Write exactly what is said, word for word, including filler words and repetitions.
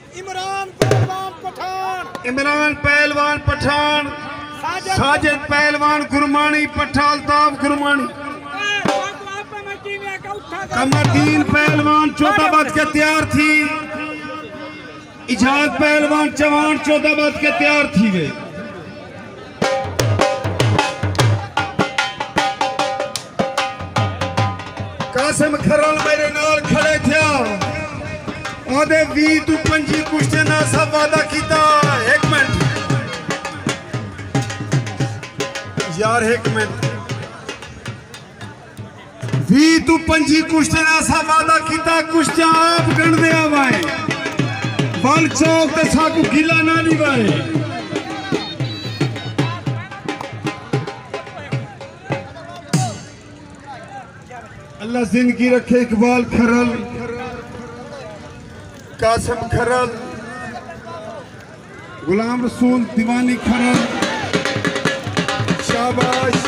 इमरान पहलवान पठान इमरान पहलवान पठान साजिद पहलवान गुरमानी पठालताब गुरमानी कमरदीन पहलवान चौदह बज के तैयार थी इजाज पहलवान जवान चौदह बज के तैयार थी वे कासिम खरल मेरे नाल खड़े थे ओदे वी तू पंजी कुश्ते ना सब वादा कीता एक मिनट यार एक मिनट वी तू पंजी कुश्ते ना सब वादा कीता कुश्ते आप गण दे आवाए बल चौक ते साकू गिला ना नहीं वाए अल्लाह जिंदगी रखे इकबाल खरल कासिम खरल गुलाम रसूल दीवानी खरल शाबाश